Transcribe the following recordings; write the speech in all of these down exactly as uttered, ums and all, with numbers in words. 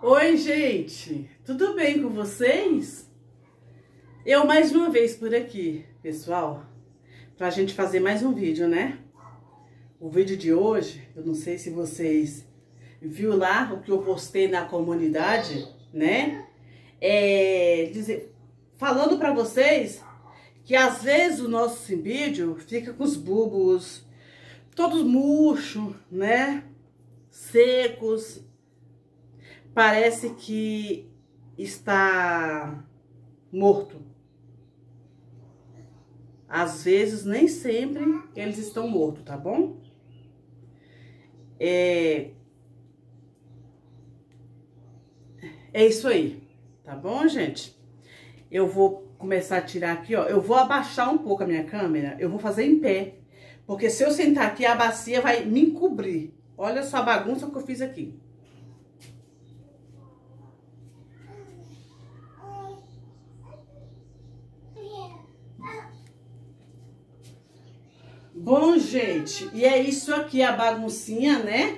Oi, gente! Tudo bem com vocês? Eu mais uma vez por aqui, pessoal, pra gente fazer mais um vídeo, né? O vídeo de hoje, eu não sei se vocês viram lá o que eu postei na comunidade, né? É, dizer, falando pra vocês que às vezes o nosso vídeo fica com os bulbos todos murchos, né? Secos. Parece que está morto. Às vezes, nem sempre eles estão mortos, tá bom? É, é isso aí, tá bom, gente? Eu vou começar a tirar aqui, ó. Eu vou abaixar um pouco a minha câmera, eu vou fazer em pé. Porque se eu sentar aqui, a bacia vai me encobrir. Olha só a bagunça que eu fiz aqui. Bom, gente, e é isso aqui, a baguncinha, né?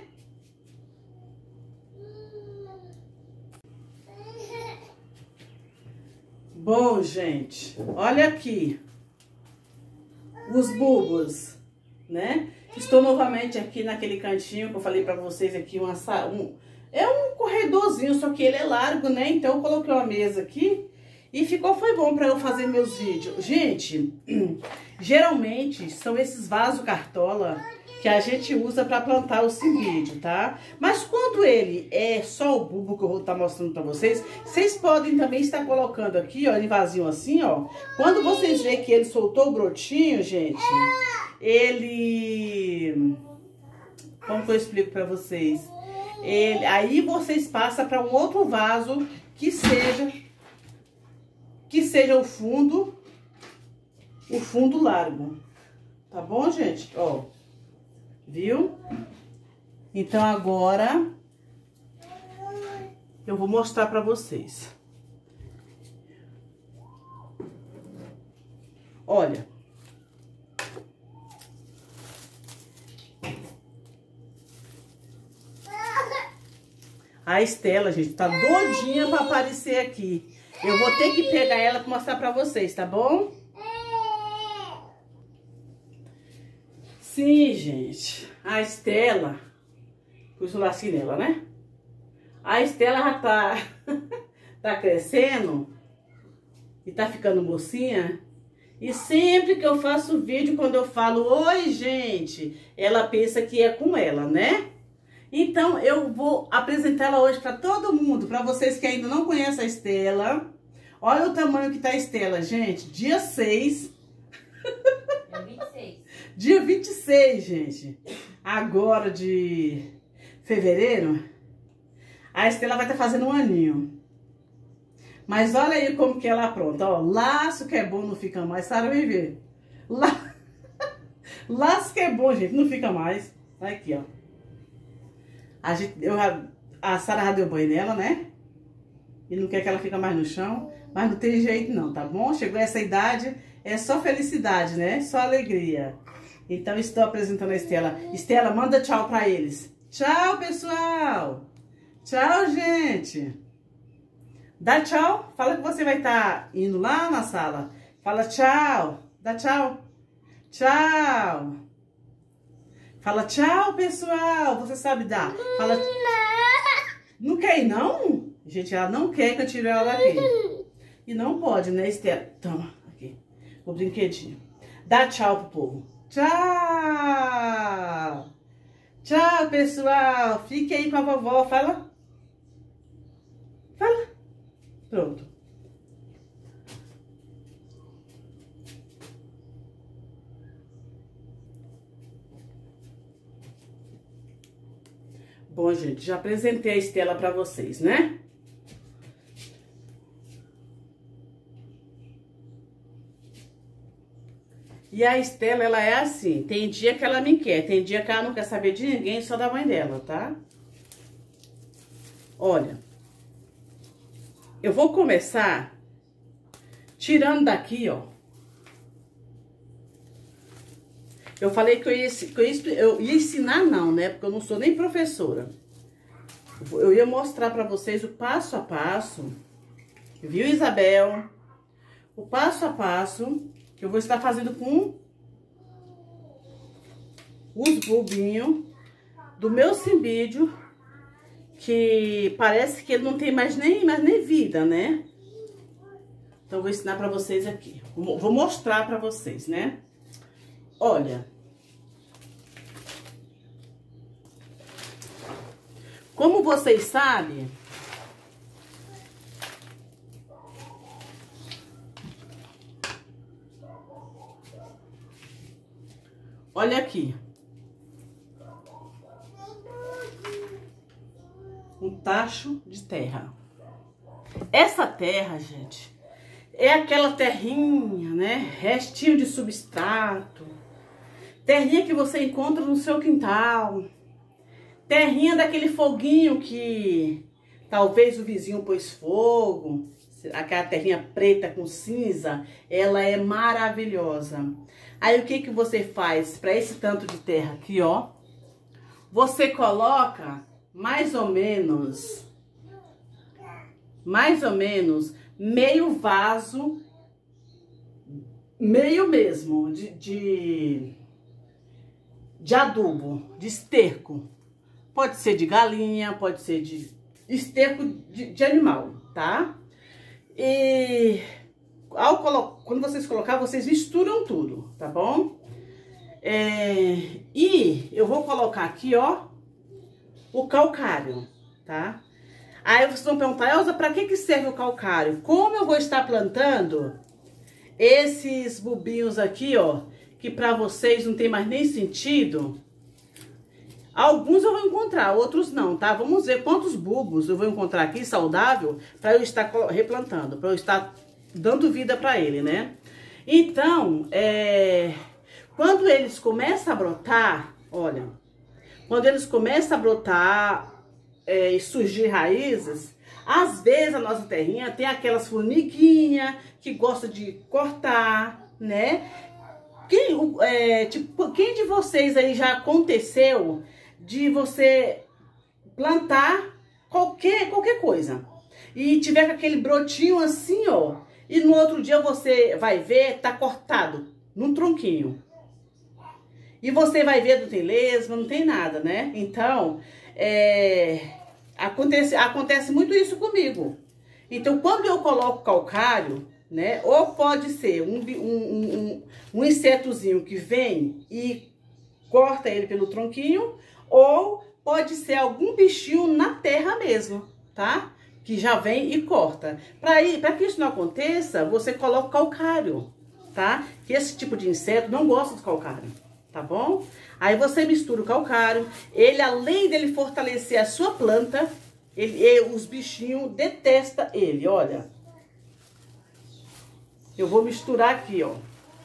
Bom, gente, olha aqui os bulbos, né? Estou novamente aqui naquele cantinho que eu falei pra vocês aqui, uma, um, é um corredorzinho, só que ele é largo, né? Então eu coloquei uma mesa aqui e ficou, foi bom pra eu fazer meus vídeos. Gente, geralmente são esses vasos cartola que a gente usa pra plantar o cimbídio, tá? Mas quando ele é só o bulbo que eu vou estar mostrando pra vocês, vocês podem também estar colocando aqui, ó, em vasinho assim, ó. Quando vocês verem que ele soltou o brotinho, gente, ele... Como que eu explico pra vocês? Ele... Aí vocês passam pra um outro vaso que seja... Que seja o fundo, o fundo largo, tá bom, gente? Ó, viu? Então, agora, eu vou mostrar pra vocês. Olha. A Estela, gente, tá doidinha pra aparecer aqui. Eu vou ter que pegar ela pra mostrar pra vocês, tá bom? Sim, gente. A Estela... Pus o lacinho nela, né? A Estela já tá... tá crescendo. E tá ficando mocinha. E sempre que eu faço vídeo, quando eu falo... Oi, gente! Ela pensa que é com ela, né? Então, eu vou apresentar ela hoje para todo mundo, para vocês que ainda não conhecem a Estela. Olha o tamanho que tá a Estela, gente. Dia seis. Dia vinte e seis. Dia vinte e seis, gente. Agora de fevereiro, a Estela vai estar fazendo um aninho. Mas olha aí como que ela apronta, ó. Laço que é bom não fica mais, Sara, vem ver. La... Laço que é bom, gente, não fica mais. Olha aqui, ó. A, gente, eu, a Sara já deu banho nela, né? E não quer que ela fique mais no chão. Mas não tem jeito não, tá bom? Chegou essa idade, é só felicidade, né? Só alegria. Então, estou apresentando a Estela. Estela, manda tchau pra eles. Tchau, pessoal! Tchau, gente! Dá tchau. Fala que você vai estar indo lá na sala. Fala tchau. Dá tchau. Tchau. Fala tchau, pessoal. Você sabe dar. Fala... Não quer ir, não? Gente, ela não quer que eu tire ela daqui. E não pode, né, Estela? Toma, aqui. O brinquedinho. Dá tchau pro povo. Tchau. Tchau, pessoal. Fique aí com a vovó. Fala. Fala. Pronto. Bom, gente, já apresentei a Estela pra vocês, né? E a Estela, ela é assim, tem dia que ela me quer, tem dia que ela não quer saber de ninguém, só da mãe dela, tá? Olha, eu vou começar tirando daqui, ó. Eu falei que eu ia, que eu ia, eu ia ensinar não, né? Porque eu não sou nem professora. Eu ia mostrar pra vocês o passo a passo, viu, Isabel? O passo a passo que eu vou estar fazendo com os bulbinhos do meu cimbídio, que parece que ele não tem mais nem, mais nem vida, né? Então, eu vou ensinar pra vocês aqui. Vou mostrar pra vocês, né? Olha. Como vocês sabem... Olha aqui. Um tacho de terra. Essa terra, gente, é aquela terrinha, né? Restinho de substrato. Terrinha que você encontra no seu quintal. Terrinha daquele foguinho que talvez o vizinho pôs fogo. Aquela terrinha preta com cinza, ela é maravilhosa. Aí o que que você faz para esse tanto de terra aqui, ó? Você coloca mais ou menos, mais ou menos meio vaso, meio mesmo, de, de, de adubo, de esterco. Pode ser de galinha, pode ser de esterco de, de animal, tá? E ao colo... quando vocês colocar, vocês misturam tudo, tá bom? É... E eu vou colocar aqui, ó, o calcário, tá? Aí vocês vão perguntar, Elza, pra que que serve o calcário? Como eu vou estar plantando esses bulbinhos aqui, ó, que pra vocês não tem mais nem sentido, alguns eu vou encontrar, outros não, tá? Vamos ver quantos bulbos eu vou encontrar aqui saudável para eu estar replantando, para eu estar dando vida para ele, né? Então, é... quando eles começam a brotar, olha, quando eles começam a brotar é, e surgir raízes, às vezes a nossa terrinha tem aquelas formiguinhas que gosta de cortar, né? Quem, é, tipo, quem de vocês aí já aconteceu de você plantar qualquer, qualquer coisa e tiver com aquele brotinho assim, ó, e no outro dia você vai ver, tá cortado num tronquinho. E você vai ver, não tem lesma, não tem nada, né? Então, é, acontece, acontece muito isso comigo. Então, quando eu coloco calcário, né, ou pode ser um, um, um, um insetozinho que vem e corta ele pelo tronquinho, ou pode ser algum bichinho na terra mesmo, tá? Que já vem e corta. Para que isso não aconteça, você coloca calcário, tá? Que esse tipo de inseto não gosta do calcário, tá bom? Aí você mistura o calcário, ele além dele fortalecer a sua planta, ele, ele, os bichinhos detestam ele, olha. Eu vou misturar aqui, ó.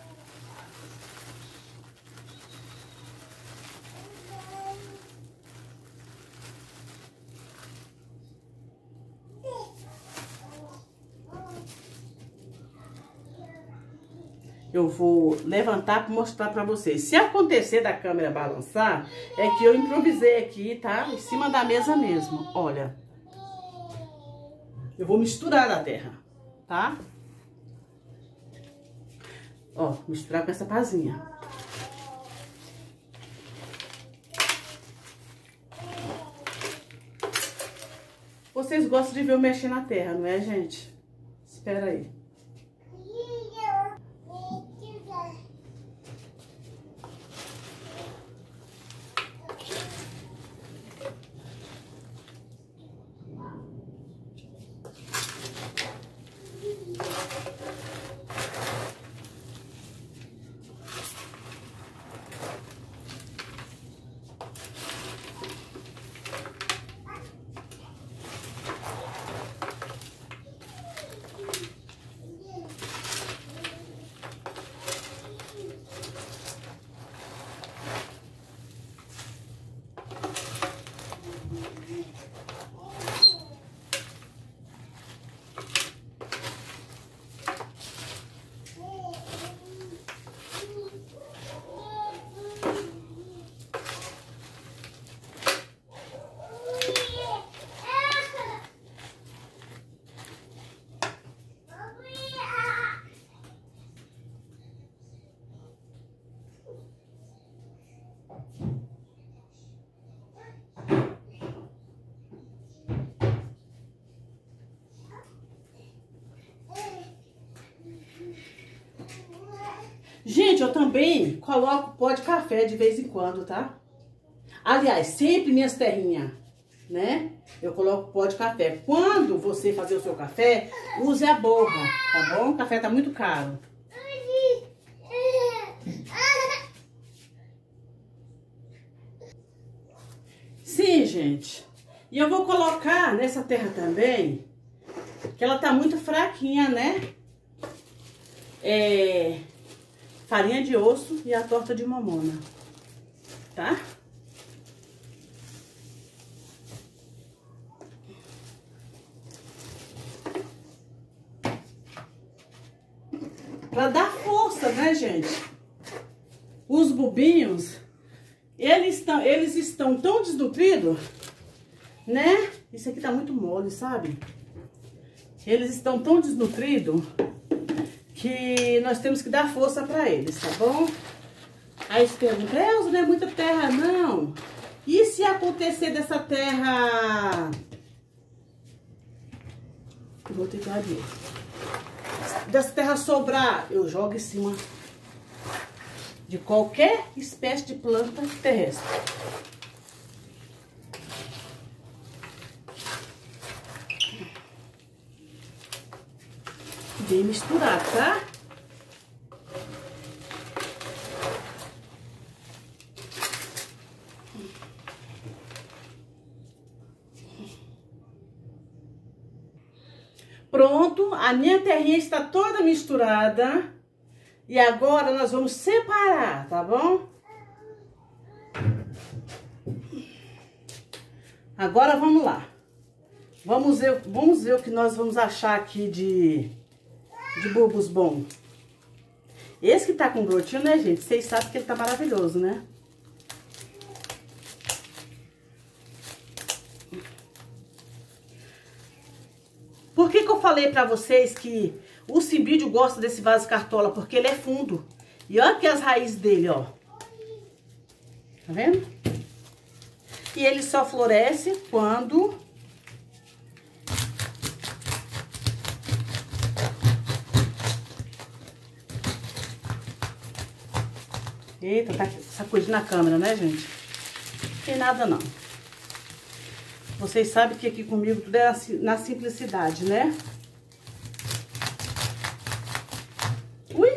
Eu vou levantar para mostrar para vocês. Se acontecer da câmera balançar, é que eu improvisei aqui, tá? Em cima da mesa mesmo, olha. Eu vou misturar a terra, tá? Ó, misturar com essa pazinha. Vocês gostam de ver eu mexer na terra, não é, gente? Espera aí. Gente, eu também coloco pó de café de vez em quando, tá? Aliás, sempre minhas terrinhas, né? Eu coloco pó de café. Quando você fazer o seu café, use a borra, tá bom? O café tá muito caro. Sim, gente. E eu vou colocar nessa terra também, que ela tá muito fraquinha, né? É... farinha de osso e a torta de mamona, tá? Pra dar força, né, gente? Os bubinhos, eles estão, eles estão tão desnutridos, né? Isso aqui tá muito mole, sabe? Eles estão tão desnutridos que nós temos que dar força pra eles, tá bom? Aí você pergunta, Elza, não é muita terra, não. E se acontecer dessa terra... Vou ter que abrir. Dessa terra sobrar, eu jogo em cima de qualquer espécie de planta terrestre. Bem misturado, tá? Pronto, a minha terrinha está toda misturada. E agora nós vamos separar, tá bom? Agora vamos lá. Vamos ver, vamos ver o que nós vamos achar aqui de, de bulbos bom. Esse que tá com brotinho, né, gente? Vocês sabem que ele tá maravilhoso, né? Por que que eu falei pra vocês que o cimbídio gosta desse vaso cartola? Porque ele é fundo. E olha aqui as raízes dele, ó. Tá vendo? E ele só floresce quando... Eita, tá sacudindo na câmera, né, gente? Não tem nada, não. Vocês sabem que aqui comigo tudo é na simplicidade, né? Ui!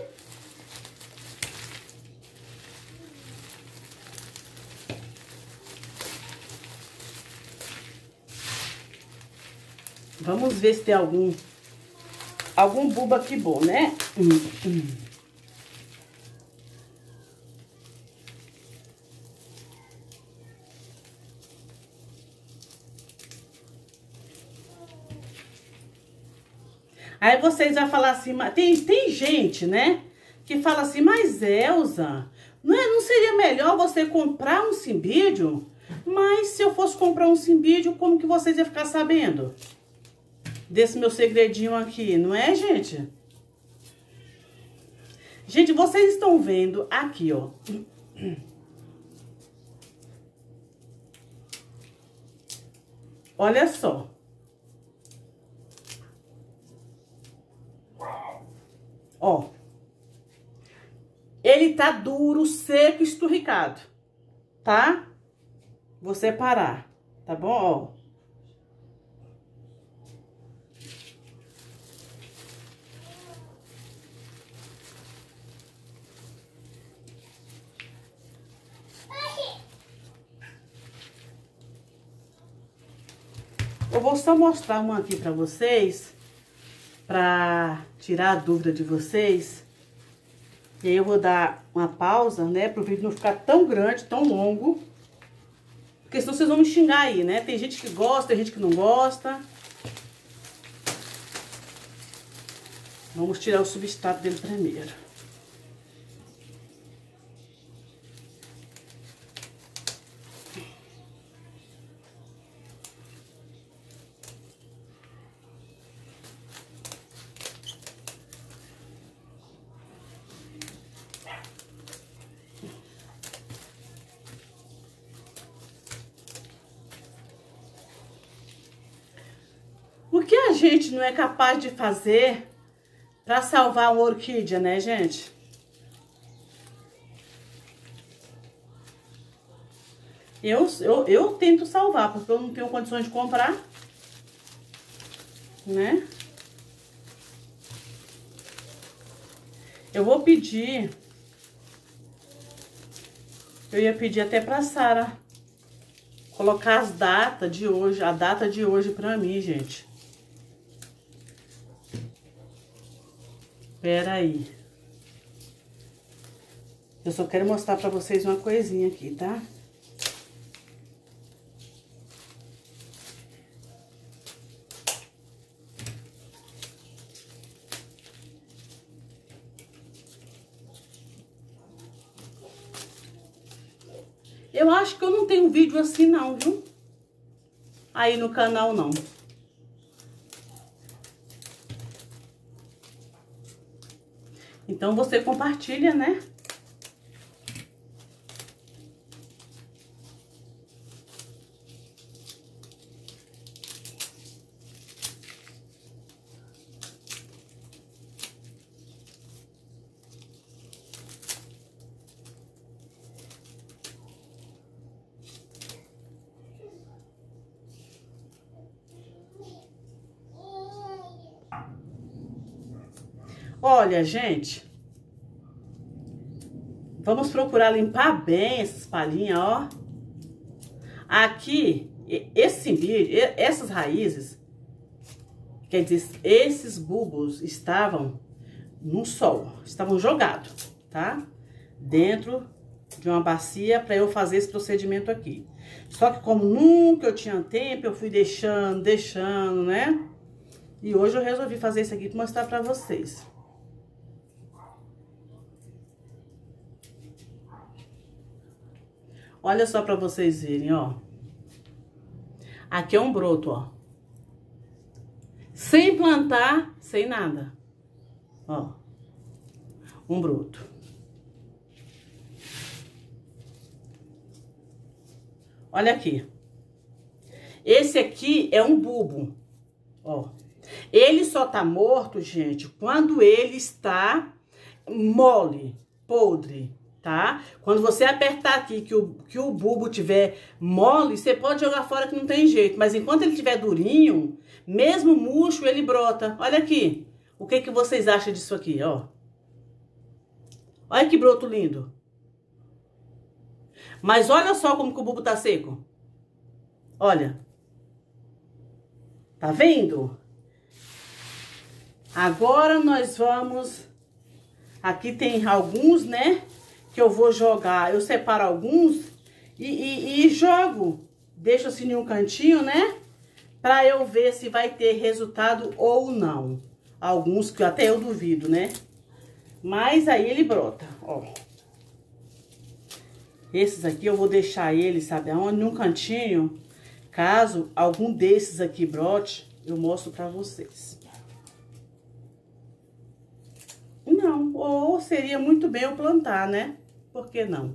Vamos ver se tem algum... Algum bulbo aqui bom, né? Hum, hum. Aí vocês vão falar assim, tem, tem gente, né, que fala assim, mas Elza, não, é, não seria melhor você comprar um cimbídio? Mas se eu fosse comprar um cimbídio, como que vocês iam ficar sabendo desse meu segredinho aqui, não é, gente? Gente, vocês estão vendo aqui, ó. Olha só. Ó, ele tá duro, seco, esturricado, tá? Vou separar, tá bom? Ó. Eu vou só mostrar uma aqui pra vocês, pra tirar a dúvida de vocês. E aí eu vou dar uma pausa, né, pro vídeo não ficar tão grande, tão longo. Porque senão vocês vão me xingar aí, né? Tem gente que gosta, tem gente que não gosta. Vamos tirar o substrato dele primeiro. O que a gente não é capaz de fazer para salvar uma orquídea, né, gente? Eu, eu, eu tento salvar, porque eu não tenho condições de comprar, né? Eu vou pedir... Eu ia pedir até pra Sara colocar as datas de hoje, a data de hoje pra mim, gente. Pera aí. Eu só quero mostrar pra vocês uma coisinha aqui, tá? Eu acho que eu não tenho vídeo assim não, viu? Aí no canal não. Então você compartilha, né? Olha, gente, vamos procurar limpar bem essas palhinhas, ó. Aqui, esse vídeo, essas raízes, quer dizer, esses bulbos estavam no sol, estavam jogados, tá? Dentro de uma bacia para eu fazer esse procedimento aqui. Só que como nunca eu tinha tempo, eu fui deixando, deixando, né? E hoje eu resolvi fazer isso aqui para mostrar para vocês. Olha só pra vocês verem, ó. Aqui é um broto, ó. Sem plantar, sem nada. Ó. Um broto. Olha aqui. Esse aqui é um bulbo, ó. Ele só tá morto, gente, quando ele está mole, podre. Tá? Quando você apertar aqui que o, que o bulbo tiver mole, você pode jogar fora que não tem jeito. Mas enquanto ele tiver durinho, mesmo murcho, ele brota. Olha aqui. O que, que vocês acham disso aqui, ó? Olha que broto lindo. Mas olha só como que o bulbo tá seco. Olha. Tá vendo? Agora nós vamos... Aqui tem alguns, né? Que eu vou jogar, eu separo alguns e, e, e jogo, deixo assim em um cantinho, né? Pra eu ver se vai ter resultado ou não. Alguns que até eu duvido, né? Mas aí ele brota, ó. Esses aqui eu vou deixar ele, sabe aonde? Num cantinho. Caso algum desses aqui brote, eu mostro pra vocês. Não, ou seria muito bem eu plantar, né? Por que não?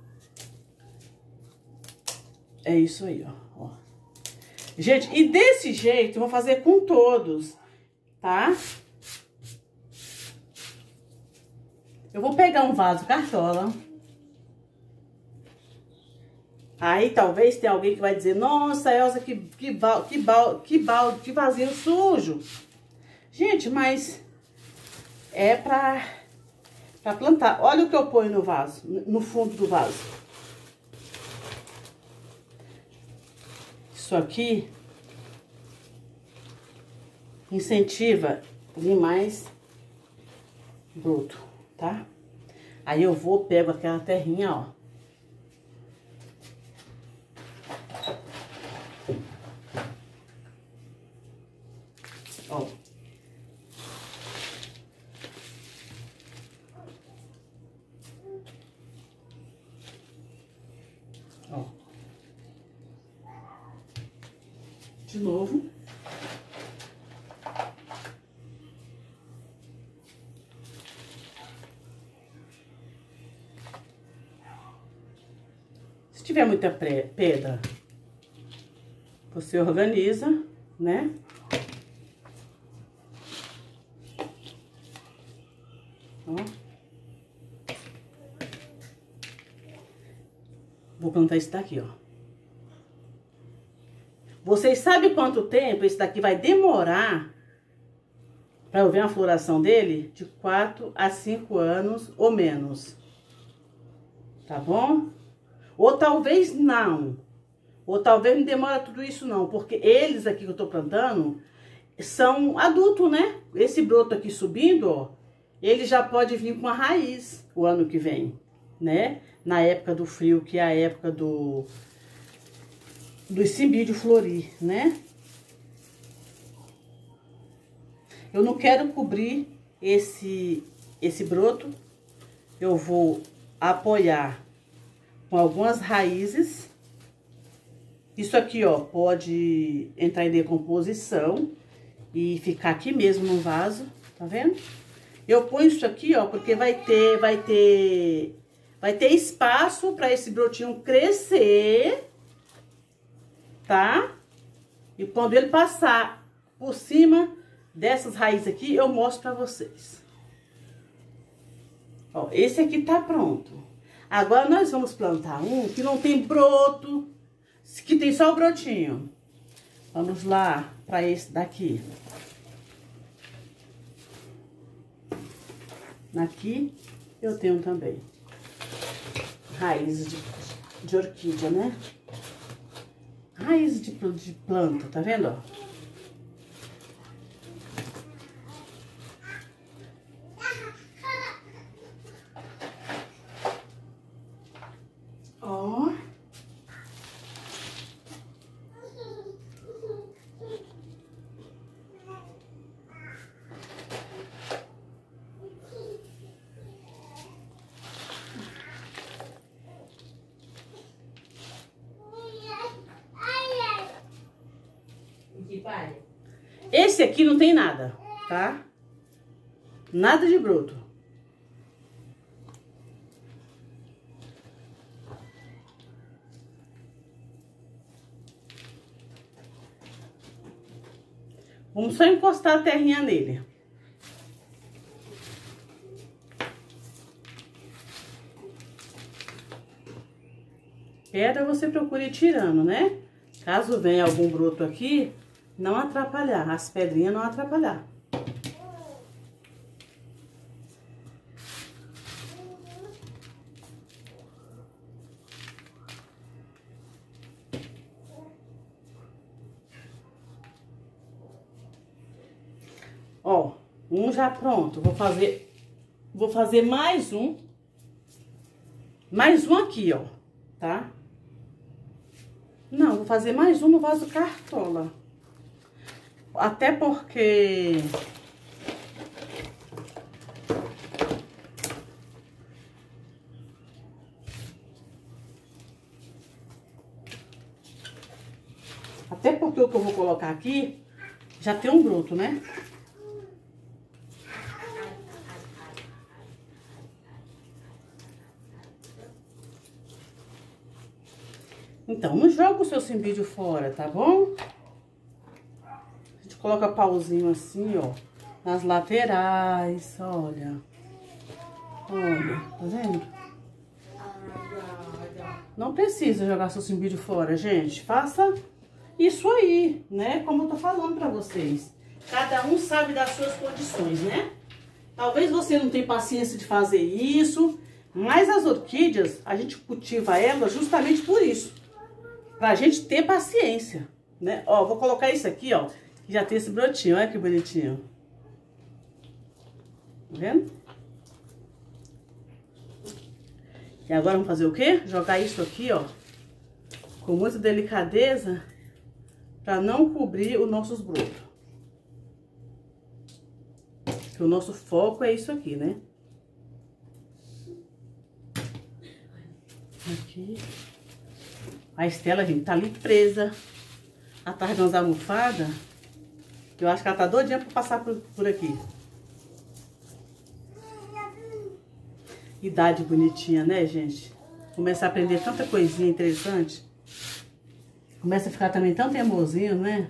É isso aí, ó, ó. Gente, e desse jeito eu vou fazer com todos, tá? Eu vou pegar um vaso cartola. Aí talvez tenha alguém que vai dizer, nossa, Elza, que, que, balde, que, balde, que balde, que vasinho sujo. Gente, mas é pra, pra plantar. Olha o que eu ponho no vaso, no fundo do vaso. Isso aqui incentiva vir mais broto, tá? Aí eu vou, pego aquela terrinha, ó. Ó. Ó. De novo. Se tiver muita pedra, você organiza, né? Ó. Vou plantar esse daqui, ó. Vocês sabem quanto tempo esse daqui vai demorar para eu ver a floração dele? De quatro a cinco anos ou menos. Tá bom? Ou talvez não. Ou talvez não demora tudo isso não. Porque eles aqui que eu tô plantando são adultos, né? Esse broto aqui subindo, ó. Ele já pode vir com a raiz o ano que vem, né? Na época do frio, que é a época do... do cimbídio florir, né? Eu não quero cobrir esse, esse broto. Eu vou apoiar com algumas raízes. Isso aqui, ó, pode entrar em decomposição e ficar aqui mesmo no vaso, tá vendo? Eu ponho isso aqui, ó, porque vai ter, vai ter, vai ter espaço para esse brotinho crescer, tá? E quando ele passar por cima dessas raízes aqui, eu mostro pra vocês. Ó, esse aqui tá pronto. Agora nós vamos plantar um que não tem broto, que tem só o brotinho. Vamos lá pra esse daqui. Aqui eu tenho também raízes de, de orquídea, né? Raiz de, de planta, tá vendo, ó? Ó. Esse aqui não tem nada, tá? Nada de broto. Vamos só encostar a terrinha nele. Pedra você procura ir tirando, né? Caso venha algum broto aqui, não atrapalhar, as pedrinhas não atrapalhar. Ó, um já pronto. Vou fazer, vou fazer mais um. Mais um aqui, ó, tá? Não, vou fazer mais um no vaso cartola. Até porque... Até porque o que eu vou colocar aqui já tem um broto, né? Então, não joga o seu cimbídio fora, tá bom? A gente coloca pauzinho assim, ó, nas laterais, olha. Olha, tá vendo? Não precisa jogar seu cimbídio fora, gente. Faça isso aí, né? Como eu tô falando pra vocês. Cada um sabe das suas condições, né? Talvez você não tenha paciência de fazer isso, mas as orquídeas, a gente cultiva elas justamente por isso. Pra gente ter paciência, né? Ó, vou colocar isso aqui, ó, que já tem esse brotinho, olha que bonitinho. Tá vendo? E agora vamos fazer o quê? Jogar isso aqui, ó, com muita delicadeza, pra não cobrir os nossos brotos. Porque o nosso foco é isso aqui, né? Aqui. A Estela, gente, tá ali presa, atrás de umas almofadas, que eu acho que ela tá doidinha pra passar por, por aqui. Idade bonitinha, né, gente? Começa a aprender tanta coisinha interessante. Começa a ficar também tão teimosinho, né?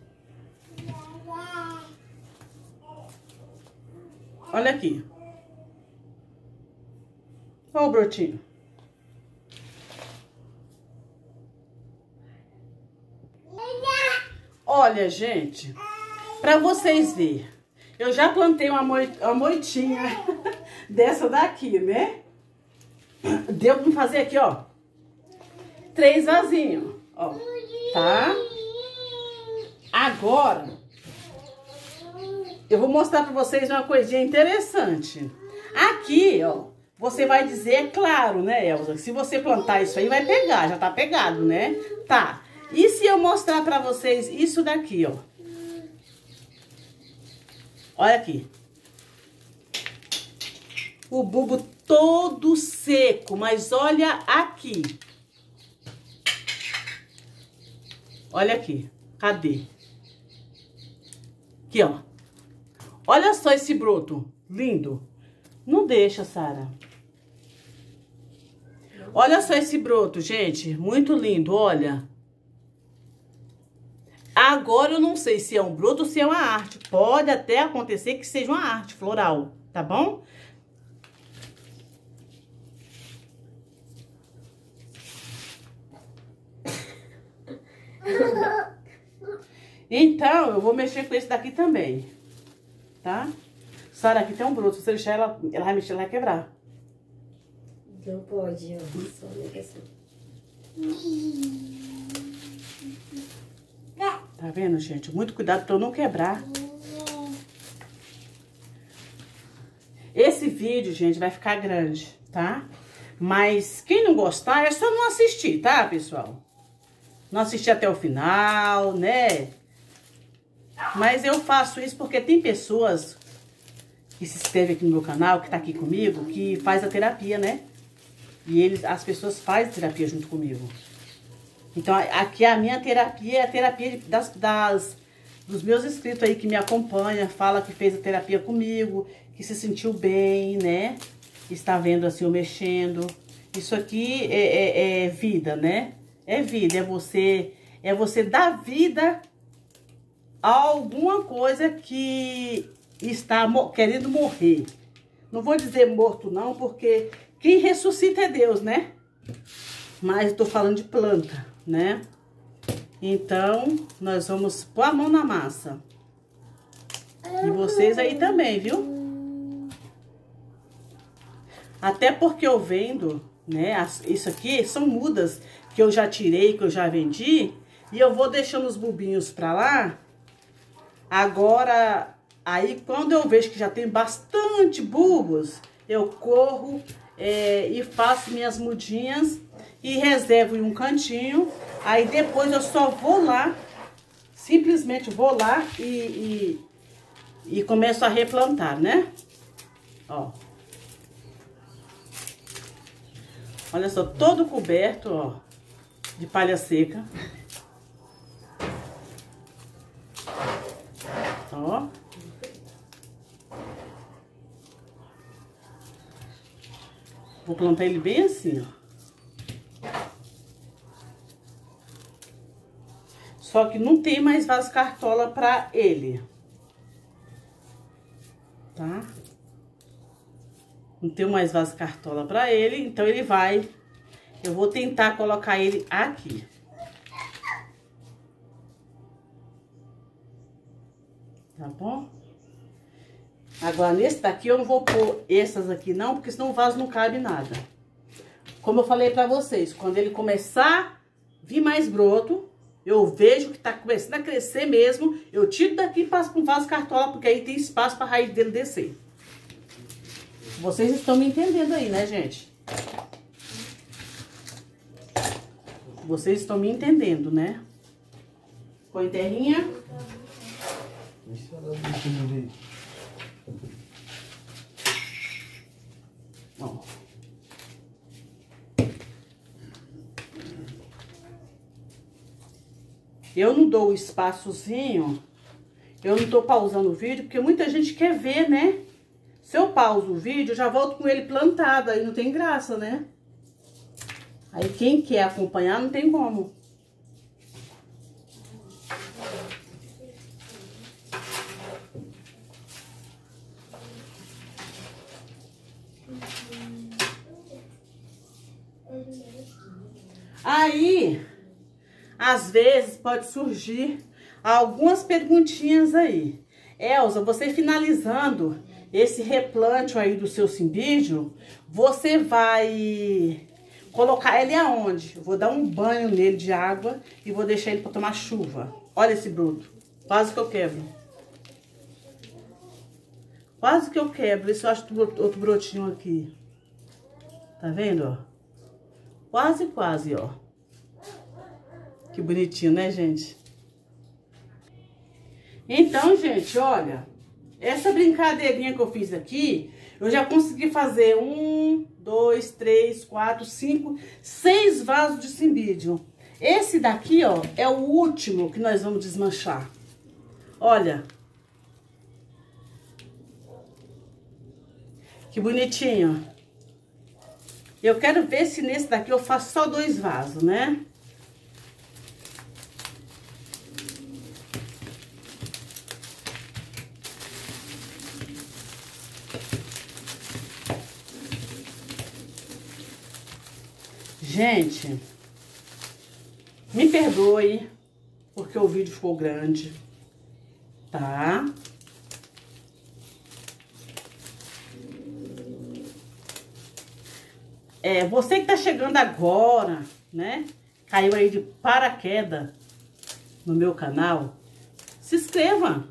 Olha aqui. Olha o brotinho. Olha, gente, pra vocês verem, eu já plantei uma, moi uma moitinha dessa daqui, né? Deu pra fazer aqui, ó, três vasinhos, ó, tá? Agora, eu vou mostrar pra vocês uma coisinha interessante. Aqui, ó, você vai dizer, é claro, né, Elza? Se você plantar isso aí, vai pegar, já tá pegado, né? Tá. E se eu mostrar pra vocês isso daqui, ó? Olha aqui. O bulbo todo seco, mas olha aqui. Olha aqui. Cadê? Aqui, ó. Olha só esse broto lindo. Não deixa, Sara. Olha só esse broto, gente. Muito lindo, olha. Agora eu não sei se é um broto ou se é uma arte. Pode até acontecer que seja uma arte floral, tá bom? Então, eu vou mexer com esse daqui também, tá? Sara, aqui tem um broto. Se você deixar ela, ela vai mexer, ela vai quebrar. Não pode, ó. Só negação. Tá vendo, gente? Muito cuidado pra eu não quebrar. Esse vídeo, gente, vai ficar grande, tá? Mas quem não gostar, é só não assistir, tá, pessoal? Não assistir até o final, né? Mas eu faço isso porque tem pessoas que se inscrevem aqui no meu canal, que tá aqui comigo, que faz a terapia, né? E eles, as pessoas fazem terapia junto comigo. Então, aqui a minha terapia é a terapia das, das, dos meus inscritos aí que me acompanha, fala que fez a terapia comigo, que se sentiu bem, né? Está vendo assim eu mexendo. Isso aqui é, é, é vida, né? É vida, é você, é você dar vida a alguma coisa que está querendo morrer. Não vou dizer morto não, porque quem ressuscita é Deus, né? Mas tô falando de planta, né? Então, nós vamos pôr a mão na massa. E vocês aí também, viu? Até porque eu vendo, né? Isso aqui são mudas que eu já tirei, que eu já vendi. E eu vou deixando os bulbinhos pra lá. Agora, aí quando eu vejo que já tem bastante bulbos, eu corro é, e faço minhas mudinhas. E reservo em um cantinho, aí depois eu só vou lá, simplesmente vou lá e, e, e começo a replantar, né? Ó. Olha só, todo coberto, ó, de palha seca. Ó. Vou plantar ele bem assim, ó. Só que não tem mais vaso cartola pra ele. Tá? Não tem mais vaso cartola pra ele, então ele vai... Eu vou tentar colocar ele aqui. Tá bom? Agora, nesse daqui eu não vou pôr essas aqui não, porque senão o vaso não cabe nada. Como eu falei pra vocês, quando ele começar a vir mais broto... Eu vejo que tá começando a crescer mesmo. Eu tiro daqui e passo com vaso cartola, porque aí tem espaço pra raiz dele descer. Vocês estão me entendendo aí, né, gente? Vocês estão me entendendo, né? Põe terrinha. Ó. Eu não dou o espaçozinho, eu não tô pausando o vídeo, porque muita gente quer ver, né? Se eu pauso o vídeo, eu já volto com ele plantado, aí não tem graça, né? Aí quem quer acompanhar, não tem como. Aí, às vezes, pode surgir algumas perguntinhas aí. Elza, você finalizando esse replantio aí do seu cimbídio, você vai colocar ele aonde? Eu vou dar um banho nele de água e vou deixar ele para tomar chuva. Olha esse broto, quase que eu quebro. Quase que eu quebro. Esse eu acho outro brotinho aqui. Tá vendo, ó? Quase, quase, ó. Que bonitinho, né, gente? Então, gente, olha, essa brincadeirinha que eu fiz aqui, eu já consegui fazer um, dois, três, quatro, cinco, seis vasos de cimbídio. Esse daqui, ó, é o último que nós vamos desmanchar. Olha. Que bonitinho. Eu quero ver se nesse daqui eu faço só dois vasos, né? Gente, me perdoe, porque o vídeo ficou grande, tá? É, você que tá chegando agora, né? Caiu aí de paraquedas no meu canal, se inscreva.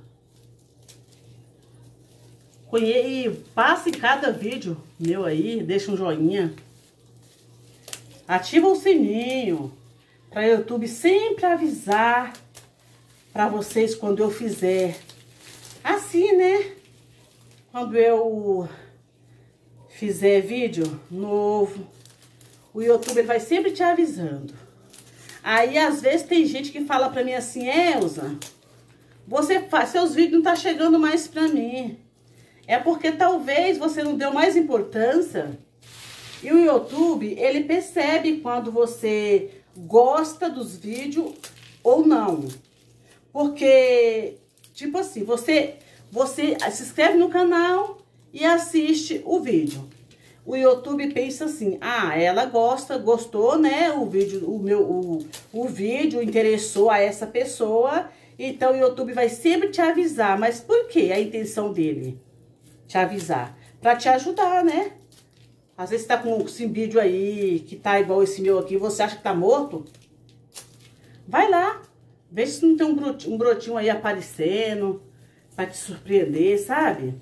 E passe cada vídeo meu aí, deixa um joinha. Ativa o sininho para o YouTube sempre avisar para vocês quando eu fizer assim, né? Quando eu fizer vídeo novo, o YouTube ele vai sempre te avisando. Aí às vezes tem gente que fala para mim assim: Elza, você faz, seus vídeos não tá chegando mais para mim. É porque talvez você não deu mais importância. E o YouTube, ele percebe quando você gosta dos vídeos ou não. Porque, tipo assim, você, você se inscreve no canal e assiste o vídeo. O YouTube pensa assim: ah, ela gosta, gostou, né? O vídeo, o meu, o, o vídeo interessou a essa pessoa. Então o YouTube vai sempre te avisar. Mas por que a intenção dele? Te avisar. Pra te ajudar, né? Às vezes você tá com esse vídeo aí, que tá igual esse meu aqui, você acha que tá morto? Vai lá, vê se não tem um brotinho, um brotinho aí aparecendo, pra te surpreender, sabe?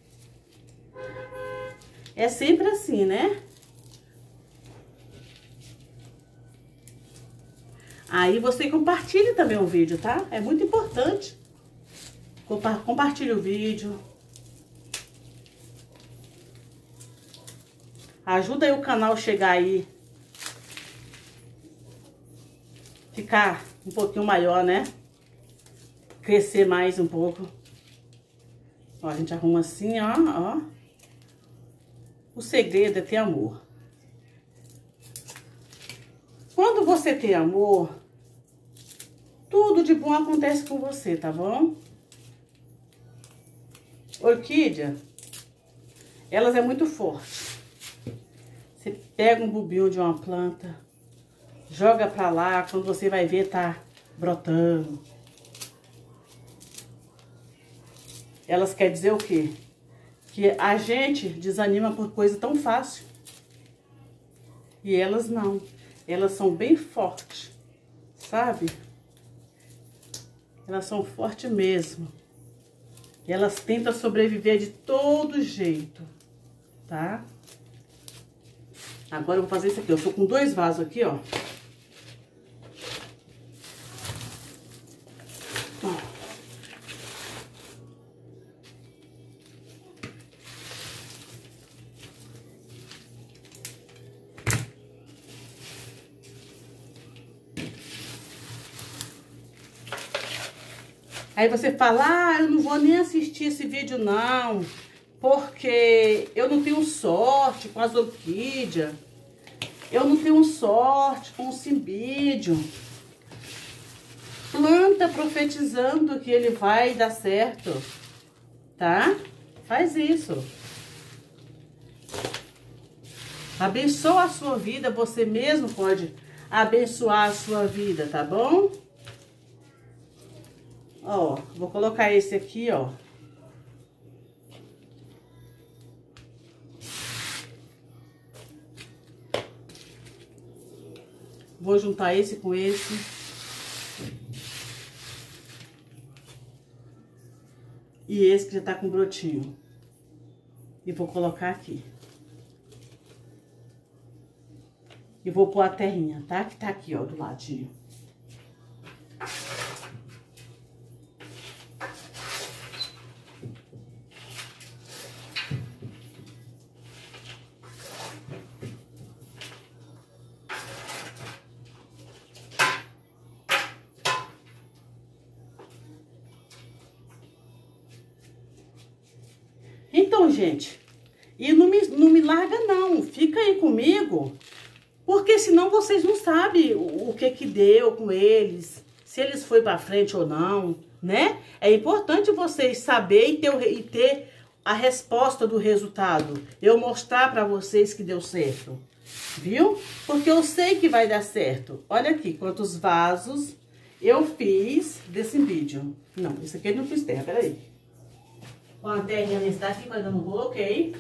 É sempre assim, né? Aí você compartilha também o vídeo, tá? É muito importante. Compa- compartilha o vídeo. Ajuda aí o canal chegar aí, ficar um pouquinho maior, né? Crescer mais um pouco. Ó, a gente arruma assim, ó, ó. O segredo é ter amor. Quando você tem amor, tudo de bom acontece com você, tá bom? Orquídea, elas é muito forte. Você pega um bulbinho de uma planta, joga pra lá, quando você vai ver, tá brotando. Elas quer dizer o quê? Que a gente desanima por coisa tão fácil. E elas não. Elas são bem fortes, sabe? Elas são fortes mesmo. E elas tentam sobreviver de todo jeito, tá? Agora eu vou fazer isso aqui. Eu tô com dois vasos aqui, ó. Ó. Aí você fala: ah, eu não vou nem assistir esse vídeo não, porque eu não tenho sorte com as orquídeas. Eu não tenho sorte com o cimbídio. Planta profetizando que ele vai dar certo, tá? Faz isso. Abençoa a sua vida, você mesmo pode abençoar a sua vida, tá bom? Ó, vou colocar esse aqui, ó. Vou juntar esse com esse. E esse que já tá com brotinho. E vou colocar aqui. E vou pôr a terrinha, tá? Que tá aqui, ó, do ladinho. Então, gente, e não me, não me larga não, fica aí comigo, porque senão vocês não sabem o, o que que deu com eles, se eles foi pra frente ou não, né? É importante vocês saberem e ter, e ter a resposta do resultado, eu mostrar pra vocês que deu certo, viu? Porque eu sei que vai dar certo. Olha aqui quantos vasos eu fiz desse vídeo. Não, isso aqui eu não fiz terra, peraí. Com a terrinha está aqui, mas eu não coloquei.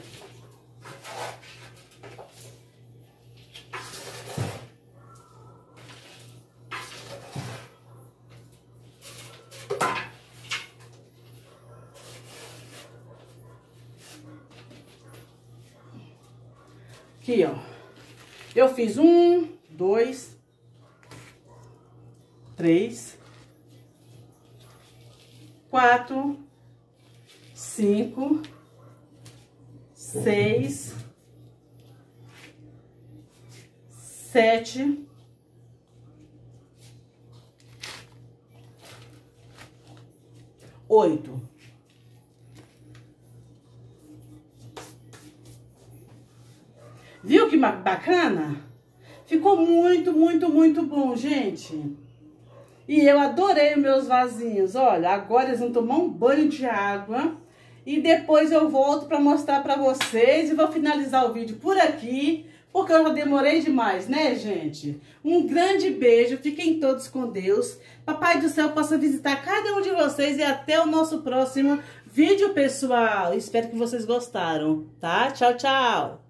Aqui, ó. Eu fiz um, dois, três, quatro, cinco, seis, sete, oito. Viu que bacana? Ficou muito, muito, muito bom, gente. E eu adorei os meus vasinhos. Olha, agora eles vão tomar um banho de água. E depois eu volto para mostrar para vocês. E vou finalizar o vídeo por aqui, porque eu já demorei demais, né, gente? Um grande beijo. Fiquem todos com Deus. Papai do céu possa visitar cada um de vocês. E até o nosso próximo vídeo, pessoal. Espero que vocês gostaram, tá? Tchau, tchau.